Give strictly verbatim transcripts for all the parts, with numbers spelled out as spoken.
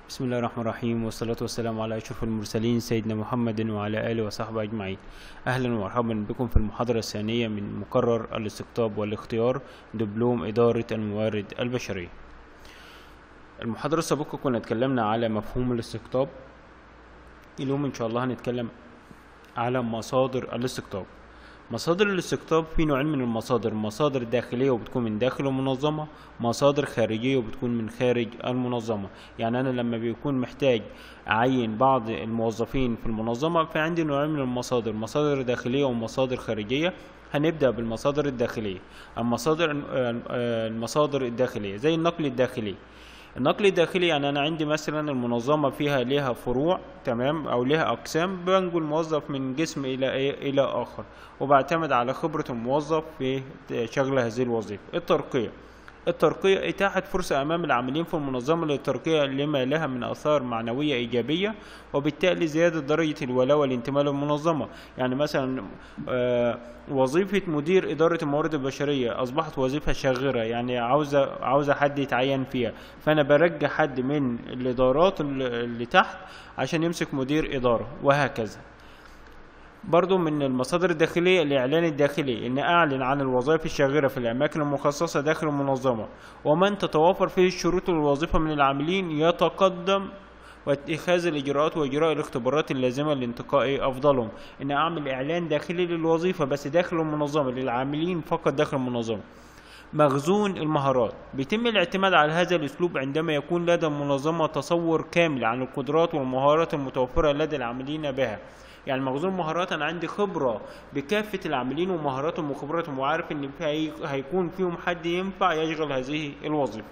بسم الله الرحمن الرحيم، والصلاة والسلام على أشرف المرسلين سيدنا محمد وعلى آله وصحبه أجمعين. أهلا ومرحبا بكم في المحاضرة الثانية من مقرر الاستقطاب والاختيار دبلوم إدارة الموارد البشرية. المحاضرة السابقة كنا اتكلمنا على مفهوم الاستقطاب. اليوم إن شاء الله هنتكلم على مصادر الاستقطاب. مصادر الاستقطاب في نوعين من المصادر: مصادر داخلية وبتكون من داخل المنظمة، مصادر خارجية وبتكون من خارج المنظمة. يعني أنا لما بيكون محتاج أعين بعض الموظفين في المنظمة فعندي نوعين من المصادر: مصادر داخلية ومصادر خارجية. هنبدأ بالمصادر الداخلية. المصادر المصادر الداخلية زي النقل الداخلي. النقل الداخلي يعني انا عندي مثلا المنظمه فيها ليها فروع، تمام، او ليها اقسام، بنقل موظف من قسم الى ايه الى اخر، وبعتمد على خبره الموظف في شغل هذه الوظيفه. الترقيه الترقية إتاحة فرصة أمام العاملين في المنظمة للترقية لما لها من آثار معنوية إيجابية، وبالتالي زيادة درجة الولاء والانتماء للمنظمة. يعني مثلا آه وظيفة مدير إدارة الموارد البشرية أصبحت وظيفة شاغرة، يعني عاوزة عاوزة حد يتعين فيها، فأنا برجع حد من الإدارات اللي تحت عشان يمسك مدير إدارة، وهكذا. برضو من المصادر الداخلية الإعلان الداخلي، إن أعلن عن الوظائف الشاغرة في الأماكن المخصصة داخل المنظمة، ومن تتوافر فيه الشروط للوظيفة من العاملين يتقدم واتخاذ الإجراءات وإجراء الاختبارات اللازمة لانتقاء أفضلهم. إن أعمل إعلان داخلي للوظيفة بس داخل المنظمة للعاملين فقط داخل المنظمة. مخزون المهارات، بيتم الاعتماد على هذا الأسلوب عندما يكون لدى المنظمة تصور كامل عن القدرات والمهارات المتوفرة لدى العاملين بها. يعني مخزون مهارات، انا عندي خبره بكافه العاملين ومهاراتهم وخبراتهم، وعارف ان في هيكون فيهم حد ينفع يشغل هذه الوظيفه.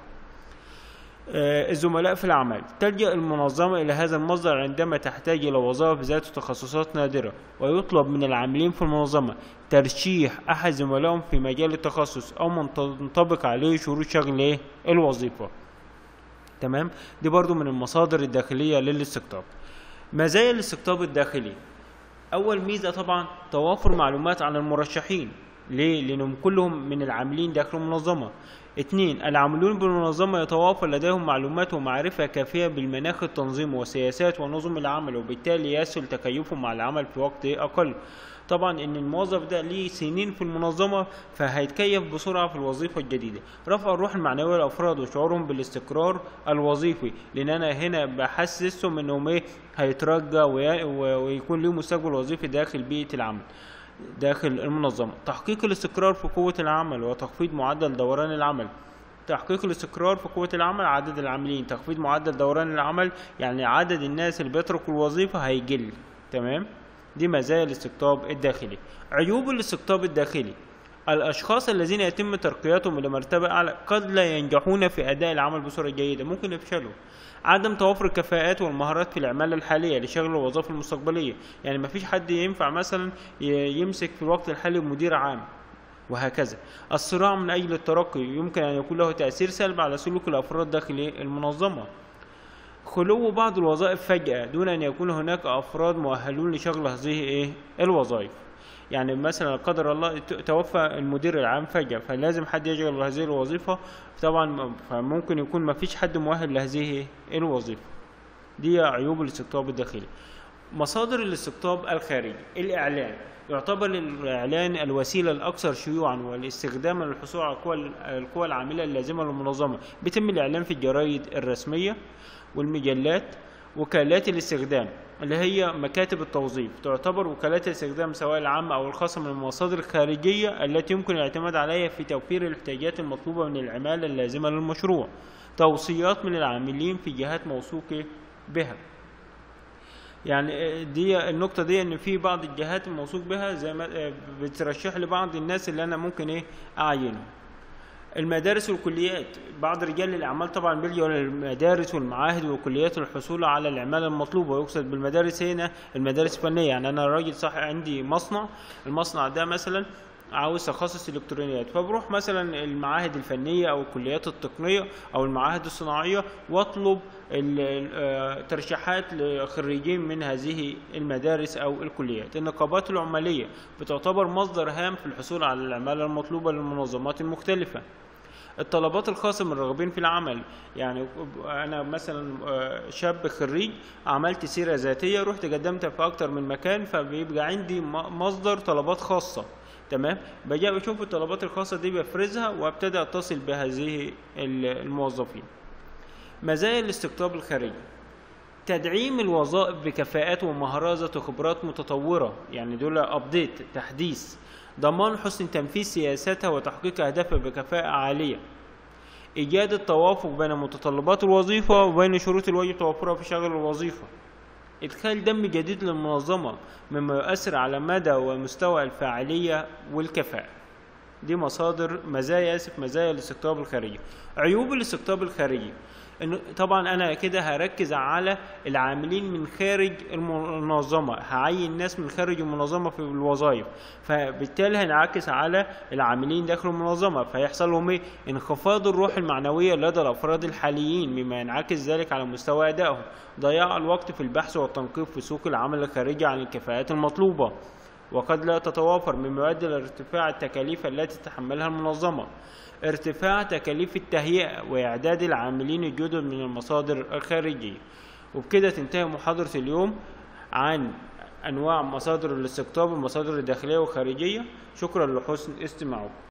آه الزملاء في العمل، تلجأ المنظمه الى هذا المصدر عندما تحتاج الى وظائف ذات تخصصات نادره، ويطلب من العاملين في المنظمه ترشيح احد زملائهم في مجال التخصص او منطبق عليه شروط شغل الوظيفه. تمام. دي برضو من المصادر الداخليه للاستقطاب. مزايا الاستقطاب الداخلي: أول ميزة طبعا توافر معلومات عن المرشحين. ليه؟ لأنهم كلهم من العاملين داخل المنظمة. اتنين، العاملون بالمنظمة يتوافر لديهم معلومات ومعرفة كافية بالمناخ التنظيمي وسياسات ونظم العمل، وبالتالي يسهل تكيفهم مع العمل في وقت أقل. طبعا ان الموظف ده ليه سنين في المنظمه فهيتكيف بسرعه في الوظيفه الجديده. رفع الروح المعنويه للافراد وشعورهم بالاستقرار الوظيفي، لان انا هنا بحسسهم انهم ايه هيترجى ويكون ليه مستقبل وظيفي داخل بيئه العمل داخل المنظمه. تحقيق الاستقرار في قوه العمل وتخفيض معدل دوران العمل. تحقيق الاستقرار في قوة العمل، عدد العاملين، تخفيض معدل دوران العمل، يعني عدد الناس اللي بيتركوا الوظيفة هيقل. تمام. دي مزايا الاستقطاب الداخلي. عيوب الاستقطاب الداخلي: الأشخاص الذين يتم ترقيتهم إلى مرتبة أعلى قد لا ينجحون في أداء العمل بصورة جيدة، ممكن يفشلوا. عدم توافر الكفاءات والمهارات في العمالة الحالية لشغل الوظائف المستقبلية، يعني مفيش حد ينفع مثلا يمسك في الوقت الحالي مدير عام، وهكذا. الصراع من أجل الترقي يمكن أن يكون له تأثير سلبي على سلوك الأفراد داخل المنظمة. خلو بعض الوظائف فجأة دون أن يكون هناك أفراد مؤهلون لشغل هذه إيه الوظائف. يعني مثلا قدر الله توفى المدير العام فجأة، فلازم حد يشغل هذه الوظيفة، طبعا فممكن يكون ما فيش حد مؤهل لهذه الوظيفة. دي عيوب الاستقطاب الداخلي. مصادر الاستقطاب الخارجي: الإعلان، يعتبر الإعلان الوسيلة الأكثر شيوعا والاستخداما للحصول على القوى العاملة اللازمة للمنظمة. بيتم الإعلان في الجرائد الرسمية والمجلات. وكالات الاستخدام اللي هي مكاتب التوظيف، تعتبر وكالات الاستخدام سواء العامة أو الخاصة من المصادر الخارجية التي يمكن الاعتماد عليها في توفير الاحتياجات المطلوبة من العمالة اللازمة للمشروع. توصيات من العاملين في جهات موثوق بها، يعني دي النقطة دي ان في بعض الجهات الموثوق بها زي ما بترشح لبعض الناس اللي انا ممكن ايه اعينهم. المدارس والكليات، بعض رجال الاعمال طبعا بيلجوا للمدارس والمعاهد والكليات للحصول على العماله المطلوبه، ويقصد بالمدارس هنا المدارس الفنيه. يعني انا راجل صح عندي مصنع، المصنع ده مثلا عاوز تخصص الكترونيات، فبروح مثلا المعاهد الفنيه او الكليات التقنيه او المعاهد الصناعيه واطلب ترشيحات لخريجين من هذه المدارس او الكليات. النقابات العماليه بتعتبر مصدر هام في الحصول على العماله المطلوبه للمنظمات المختلفه. الطلبات الخاصة من الراغبين في العمل، يعني أنا مثلا شاب خريج عملت سيرة ذاتية، رحت قدمت في أكتر من مكان، فبيبقى عندي مصدر طلبات خاصة. تمام، بجي بشوف الطلبات الخاصة دي بفرزها وابتدي أتصل بهذه الموظفين. مزايا الاستقطاب الخارجي: تدعيم الوظائف بكفاءات ومهارات ذات خبرات متطورة، يعني دول أبديت تحديث. ضمان حسن تنفيذ سياساتها وتحقيق أهدافها بكفاءة عالية. إيجاد التوافق بين متطلبات الوظيفة وبين شروط الواجب توفرها في شغل الوظيفة. إدخال دم جديد للمنظمة مما يؤثر على مدى ومستوى الفاعلية والكفاءة. دي مصادر مزايا اسف مزايا الاستقطاب الخارجي. عيوب الاستقطاب الخارجي: إنه طبعا انا كده هركز على العاملين من خارج المنظمه، هعين ناس من خارج المنظمه في الوظائف، فبالتالي هنعكس على العاملين داخل المنظمه، فيحصل لهم ايه؟ انخفاض الروح المعنويه لدى الافراد الحاليين، مما ينعكس ذلك على مستوى ادائهم. ضياع الوقت في البحث والتنقيب في سوق العمل الخارجي عن الكفاءات المطلوبه، وقد لا تتوافر، مما يؤدي الى ارتفاع التكاليف التي تتحملها المنظمه. ارتفاع تكاليف التهيئة وإعداد العاملين الجدد من المصادر الخارجية. وبكده تنتهي محاضرة اليوم عن أنواع مصادر الاستقطاب، المصادر الداخلية والخارجية. شكرا لحسن استماعكم.